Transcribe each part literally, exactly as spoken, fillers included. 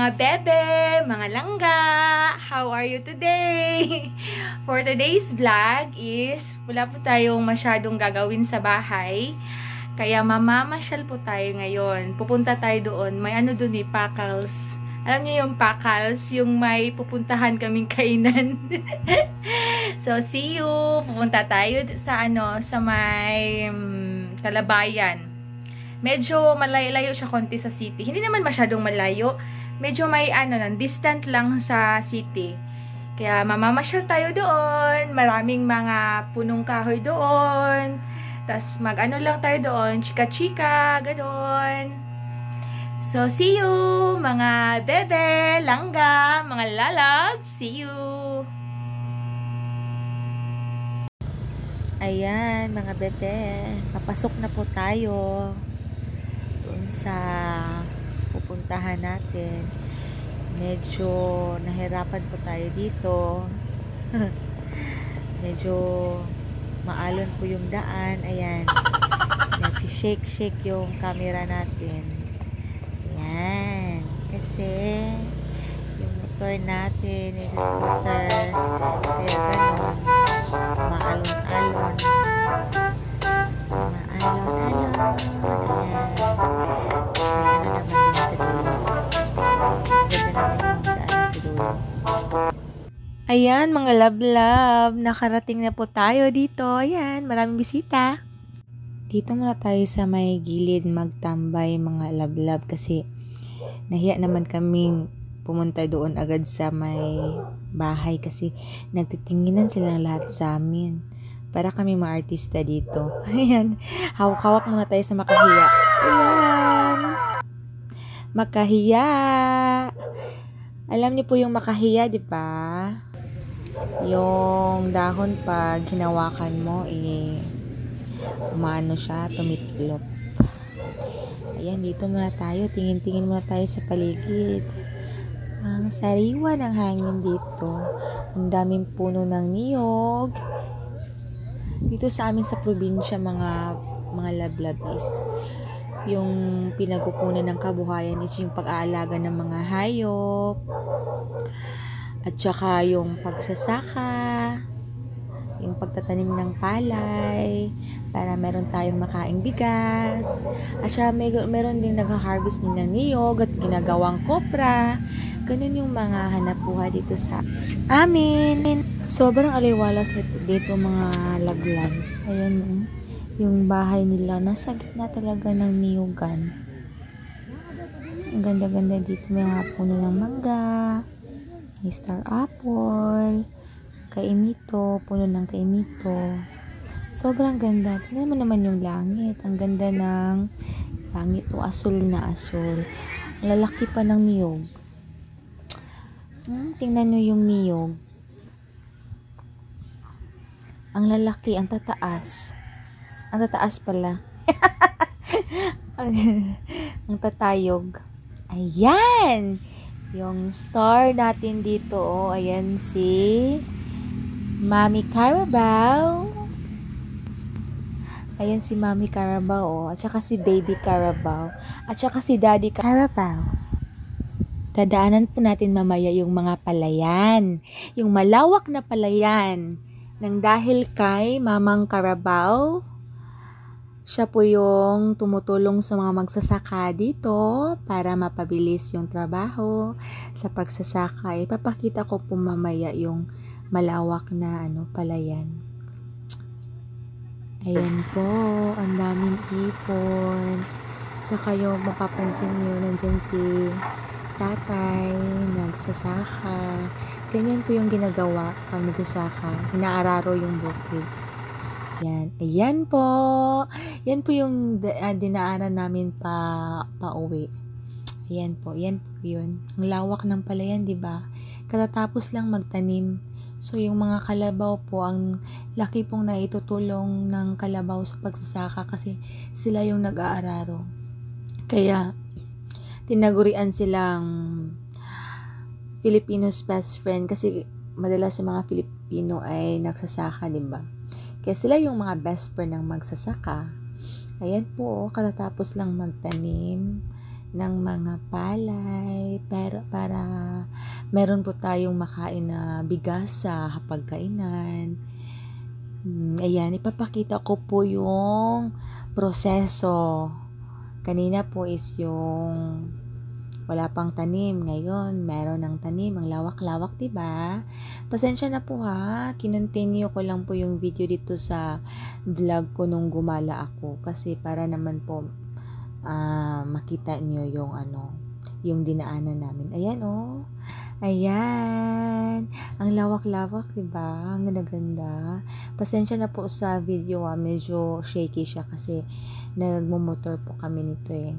mga bebe, mga langga, how are you today? For today's vlog is, wala po tayong masyadong gagawin sa bahay. Kaya mamamasyal po tayo ngayon. Pupunta tayo doon. May ano doon eh, Pakals. Alam niyo yung Pakals, yung may pupuntahan kaming kainan. So, see you! Pupunta tayo sa ano, sa may um, Kalabayan. Medyo malayo-layo siya konti sa city. Hindi naman masyadong malayo. Medyo may ano lang, distant lang sa city. Kaya mamamasyal tayo doon. Maraming mga punong kahoy doon. Tapos mag-ano lang tayo doon, chika-chika, gano'n. So, see you, mga bebe, langga, mga lalabs. See you! Ayan, mga bebe. Papasok na po tayo doon sa pupuntahan natin. Medyo nahirapan po tayo dito. Medyo maalon po yung daan. Ayan. Nagsi-shake-shake yung camera natin. Ayan. Kasi yung motor natin is scooter. Kaya ganon. Maalon-alon. Maalon-alon. Ayan. Ayan, mga love-love, nakarating na po tayo dito. Ayan, maraming bisita. Dito muna tayo sa may gilid magtambay, mga love-love, kasi nahiya naman kaming pumunta doon agad sa may bahay kasi nagtitinginan silang lahat sa amin. Para kami mga artista dito. Ayan, hawak-hawak muna tayo sa makahiya. Ayan, makahiya. Alam niyo po yung makahiya, di ba? Yung dahon pag hinawakan mo, eh, umano siya, tumitlop. Ayan, dito muna tayo. Tingin-tingin muna tayo sa paligid. Ang sariwa ng hangin dito. Ang daming puno ng niyog. Dito sa amin sa probinsya, mga mga lablab is yung pinagkukunan ng kabuhayan is yung pag-aalaga ng mga hayop. At saka yung pagsasaka, yung pagtatanim ng palay, para meron tayong makaing bigas. At saka may, meron din nag-harvest din ng niyog at ginagawang kopra. Ganun yung mga hanap buhay dito sa amin. Sobrang aliwalas nito dito, mga laglag. Ayan, yung bahay nila nasa gitna talaga ng niyogan. Ang ganda-ganda dito, may mga puno ng mangga, may star apple, kaimito, puno ng kaimito. Sobrang ganda. Tingnan mo naman yung langit. Ang ganda ng langit. O, asul na asul. Ang lalaki pa ng niyog. Hmm, tingnan nyo yung niyog. Ang lalaki, ang tataas. Ang tataas pala. Ang tatayog. Ayan! Yung star natin dito, oh, ayan si Mami Carabao. Ayan si Mami Carabao, oh, at saka si Baby Carabao, at saka si Daddy Carabao. Dadaanan po natin mamaya yung mga palayan, yung malawak na palayan, nang dahil kay Mamang Carabao. Siya po yung tumutulong sa mga magsasaka dito para mapabilis yung trabaho sa pagsasaka. Ipapakita ko po mamaya yung malawak na ano, palayan. Ayan po, ang daming ipon. Tsaka yung mapapansin nyo, nandyan si tatay, nagsasaka. Ganyan po yung ginagawa pag nagsasaka. Inaararo yung bukid. Yan. Ayan po. Yan po yung uh, dinaanan namin pa pauwi. Ayan po. Yan po yun. Ang lawak ng palayan, di ba? Katatapos lang magtanim. So, yung mga kalabaw po, ang laki pong naitutulong ng kalabaw sa pagsasaka kasi sila yung nag-aararo. Kaya, tinagurian silang Filipinos best friend kasi madalas sa mga Filipino ay nagsasaka, di ba? Kaya sila yung mga best friend ng magsasaka. Ayan po, katatapos lang magtanim. ng mga palay pero para meron po tayong makain na bigas sa hapagkainan. Hmm, ayan, ipapakita ko po yung proseso. Kanina po is yung wala pang tanim. Ngayon, meron ng tanim. Ang lawak-lawak, diba? Pasensya na po ha. Kinontinue ko lang po yung video dito sa vlog ko nung gumala ako. Kasi para naman po uh, makita nyo yung ano, yung dinaanan namin. Ayan oh. Ayan. Ang lawak-lawak, diba? Ang ganda-ganda. Pasensya na po sa video ah. Medyo shaky siya kasi nagmumotor po kami nito eh.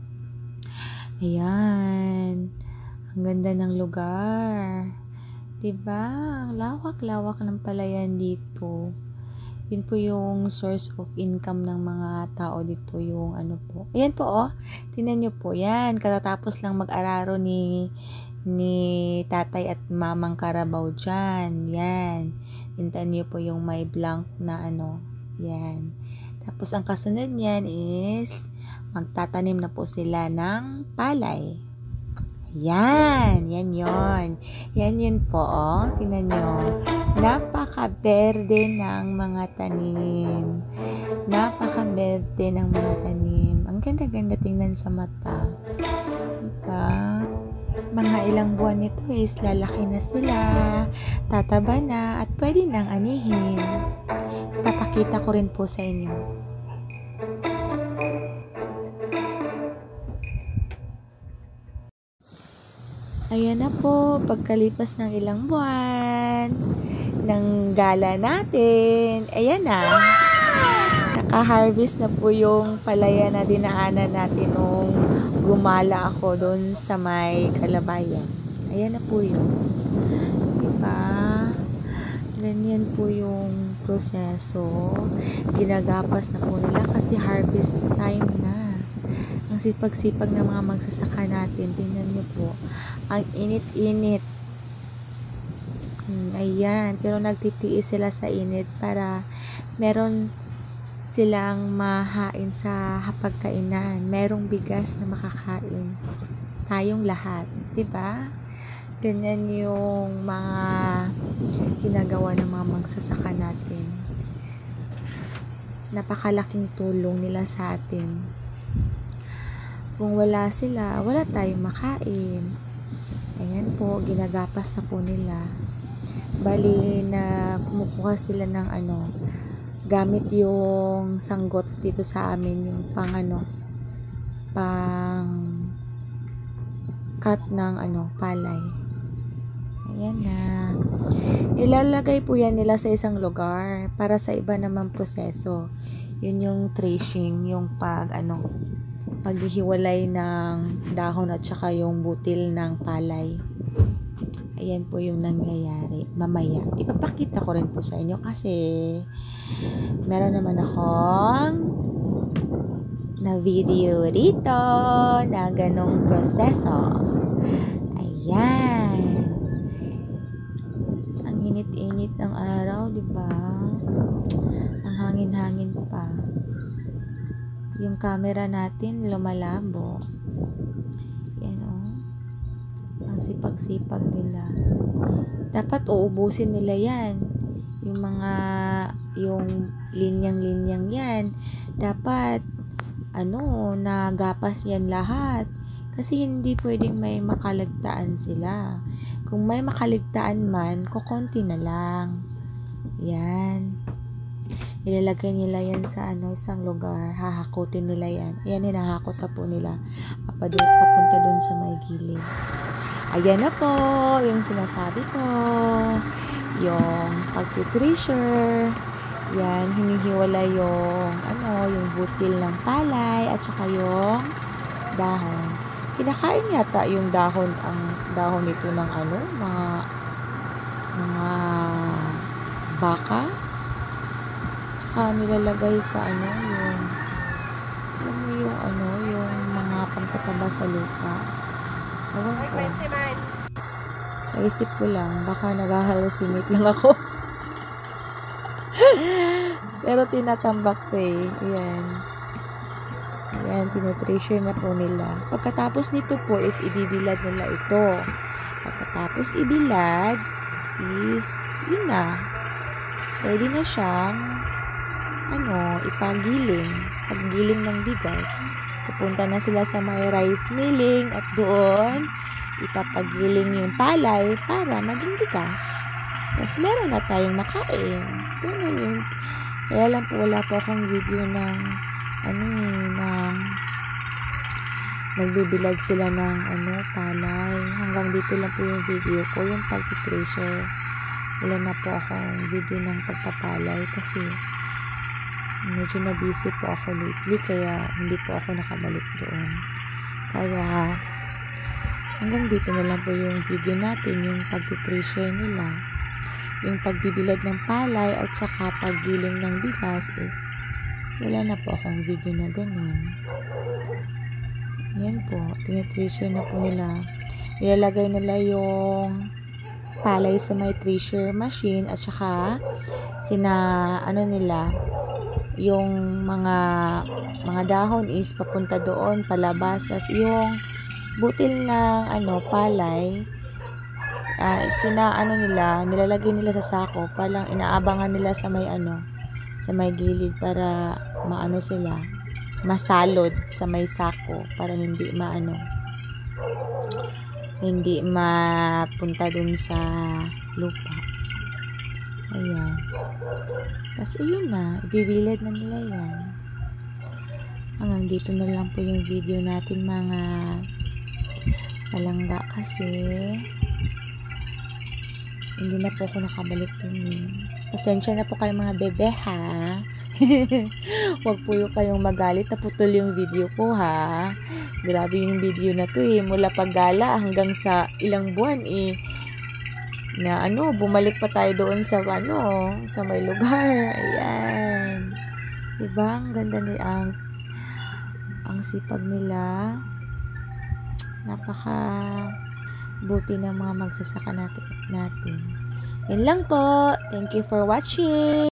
Ayan. Ang ganda ng lugar. Diba? Ang lawak-lawak ng palayan dito. Yun po yung source of income ng mga tao dito. Yung ano po. Ayan po oh. Tingnan nyo po. Yan. Katatapos lang mag-araro ni ni tatay at mamang Karabaw dyan. Yan. Tintan nyo po yung may blank na ano. Yan. Tapos ang kasunod niyan is magtatanim na po sila ng palay. Yan. Yan yon. Yan yun po. Oh. Tingnan nyo. Napaka-berde ng mga tanim. Napaka-berde ng mga tanim. Ang ganda-ganda tingnan sa mata. Diba? Mga ilang buwan nito is lalaki na sila, tataba na, at pwede nang anihin. Ipapakita ko rin po sa inyo. Ayan na po, pagkalipas ng ilang buwan ng gala natin, ayan na. Naka-harvest na po yung palaya na dinaanan natin nung gumala ako doon sa may Kalabayan. Ayan na po yun. Diba? Ganyan po yung proseso. Ginagapas na po nila kasi harvest time na. Ang sipag-sipag ng mga magsasaka natin. Tingnan nyo po. Ang init-init. Hmm, ayan. Pero nagtitiis sila sa init para meron silang mahain sa hapagkainan. Merong bigas na makakain. Tayong lahat. Diba? Ganyan yung mga ginagawa ng mga magsasaka natin. Napakalaking tulong nila sa atin. Kung wala sila, wala tayong makain. Ayan po, ginagapas na po nila. Bali na kumukuha sila ng ano, gamit yung sanggot dito sa amin, yung pang ano, pang cut ng ano, palay. Ayan na. Ilalagay po yan nila sa isang lugar para sa iba naman proseso. Yun yung threshing, yung pag ano, paghihiwalay ng dahon at saka yung butil ng palay. Ayan po yung nangyayari. Mamaya, ipapakita ko rin po sa inyo kasi meron naman akong na video dito na ganong proseso. Ayan. Ang init-init ng araw, diba? Ang hangin-hangin pa. Yung camera natin lumalabo. Yan o. Oh. Ang sipag-sipag nila. Dapat uubusin nila yan. Yung mga, yung linyang-linyang yan. Dapat, ano, nagapas yan lahat. Kasi hindi pwedeng may makaligtaan sila. Kung may makaligtaan man, kukonti na lang. Yan. Ilalagay nila yan sa ano, isang lugar. Hahakutin nila yan. Ayan, hinahakot na po nila. Papunta dun sa may gilid. Ayan na po, yung sinasabi ko. Yung pagtitreasure. Yan, hinihiwala yung, ano, yung butil ng palay at saka yung dahon. Kinakain yata yung dahon, ang dahon nito ng ano, mga, mga baka. Tsaka nilalagay sa ano, yung, alam mo yung ano, yung mga pampataba sa lupa. Ewan ko. Naisip ko lang, baka nag-hallucinate lang ako. Pero tinatambak to eh. Ayan. Ayan. Ayan, tinutreasure na po nila. Pagkatapos nito po is ibibilad nila ito. Pagkatapos ibilad is, yun na. Pwede na siyang, ano, ipagiling. Paggiling ng bigas. Pupunta na sila sa may rice milling at doon, ipapagiling yung palay para maging bigas. Tapos meron na tayong makain. Ganun yun. Kaya lang po wala po akong video ng ano eh, ng nagbibilad sila ng ano, palay. Hanggang dito lang po yung video ko, yung pag-treasure. Wala na po akong video ng pagpapalay kasi medyo na busy po ako lately kaya hindi po ako nakabalik doon. Kaya hanggang dito na lang po yung video natin, yung pag-treasure nila. Yung pagbibilad ng palay at saka paggiling ng bigas is wala na po akong video na ganun. Yan po, tinitreasure na po nila. Nilalagay nila yung palay sa may treasure machine at saka sina ano nila, yung mga mga dahon is papunta doon palabas. Tas yung butil ng ano palay, uh, sina ano nila, nilalagay nila sa sako, palang inaabangan nila sa may ano, sa may gilid para maano sila, masalod sa may sako para hindi maano, hindi mapunta dun sa lupa. Ayan. Tapos ayun na, ibibilad na nila yan. Hanggang dito na lang po yung video natin mga palangga kasi hindi na po ako nakabalik dun eh. Pasensya na po kayo mga bebe ha. Huwag po yung kayong magalit na putol yung video ko ha. Grabe yung video na to eh. Mula paggala hanggang sa ilang buwan eh. Na ano, bumalik pa tayo doon sa ano, sa may lugar. Ayan. Diba? Ang ganda ni ang ang sipag nila. Napaka buti ng mga magsasaka natin. natin. Yun lang po. Thank you for watching.